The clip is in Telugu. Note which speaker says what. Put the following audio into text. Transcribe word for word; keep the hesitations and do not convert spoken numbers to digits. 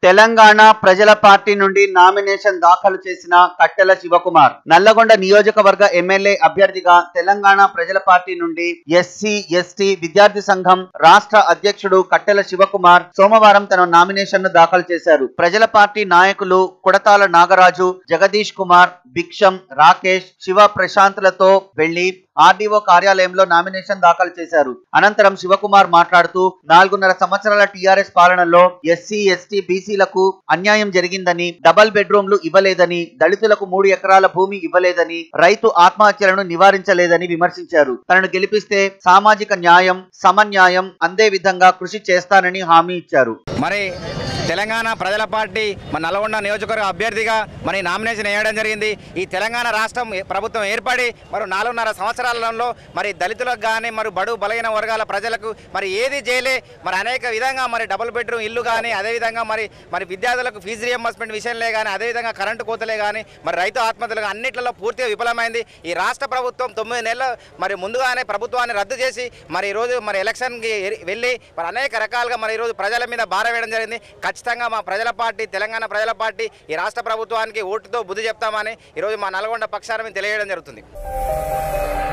Speaker 1: తెలంగాణ ప్రజల పార్టీ నుండి నామినేషన్ దాఖలు చేసిన కట్టెల శివకుమార్ నల్లగొండ నియోజకవర్గ ఎమ్మెల్యే అభ్యర్థిగా తెలంగాణ ప్రజల పార్టీ నుండి ఎస్సీ ఎస్టీ విద్యార్థి సంఘం రాష్ట్ర అధ్యక్షుడు కట్టెల శివకుమార్ సోమవారం తన నామినేషన్ ను దాఖలు చేశారు. ప్రజల పార్టీ నాయకులు కుడతాల నాగరాజు, జగదీష్ కుమార్, భిక్షం, రాకేష్, శివ ప్రశాంత్లతో వెళ్లి ఆర్డీఓ కార్యాలయంలో నామినేషన్ దాఖలు చేశారు. అనంతరం శివకుమార్ మాట్లాడుతూ నాలుగున్నర సంవత్సరాల టీఆర్ఎస్ పాలనలో ఎస్సీ ఎస్టీ బీసీలకు అన్యాయం జరిగిందని, డబల్ బెడ్రూమ్లు ఇవ్వలేదని, దళితులకు మూడు ఎకరాల భూమి ఇవ్వలేదని, రైతు ఆత్మహత్యలను నివారించలేదని విమర్శించారు. తనను గెలిపిస్తే సామాజిక న్యాయం, సమన్యాయం అందే విధంగా కృషి చేస్తానని హామీ ఇచ్చారు.
Speaker 2: మరి తెలంగాణ ప్రజల పార్టీ మన నల్గొండ నియోజకవర్గ అభ్యర్థిగా మరి నామినేషన్ వేయడం జరిగింది. ఈ తెలంగాణ రాష్ట్రం ప్రభుత్వం ఏర్పడి మరి నాలుగున్నర సంవత్సరాలలో మరి దళితులకు కానీ మరి బడు బలహీన వర్గాల ప్రజలకు మరి ఏది చేయలే. మరి అనేక విధంగా మరి డబుల్ బెడ్రూమ్ ఇల్లు కానీ, అదేవిధంగా మరి మరి విద్యార్థులకు ఫీజు రియంబర్స్మెంట్ విషయంలో కానీ, అదేవిధంగా కరెంటు కోతలే కానీ, మరి రైతు ఆత్మహత్యలు అన్నింటిలో పూర్తిగా విఫలమైంది. ఈ రాష్ట్ర ప్రభుత్వం తొమ్మిది నెలలు మరి ముందుగానే ప్రభుత్వాన్ని రద్దు చేసి మరి ఈరోజు మరి ఎలక్షన్కి వెళ్ళి మరి అనేక రకాలుగా మరి ఈరోజు ప్రజల మీద భారం వేయడం జరిగింది. ఖచ్చితంగా మా ప్రజల పార్టీ, తెలంగాణ ప్రజల పార్టీ ఈ రాష్ట్ర ప్రభుత్వానికి ఓటుతో బుద్ధి చెప్తామని ఈరోజు మా నల్గొండ పక్షాన మేము తెలియజేయడం జరుగుతుంది.